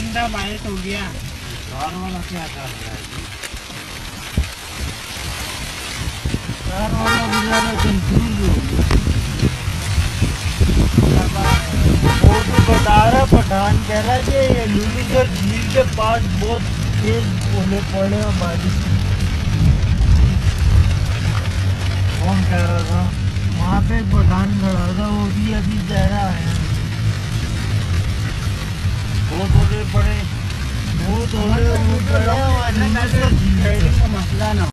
बंदा बाइट हो गया। कार वाला क्या कर रहा है जी? कार वाला बेचारा कंफ्यूज हो गया। वो तो बता रहा, पठान कह रहा कि ये लुलुसर झील के पास बहुत तेज ओले पड़े और बारिश। कौन कह रहा था? वहाँ पे पठान खड़ा था, वो भी अभी कह रहा है बहुत ओले पड़े, बहुत ओले पड़े। का मसला ना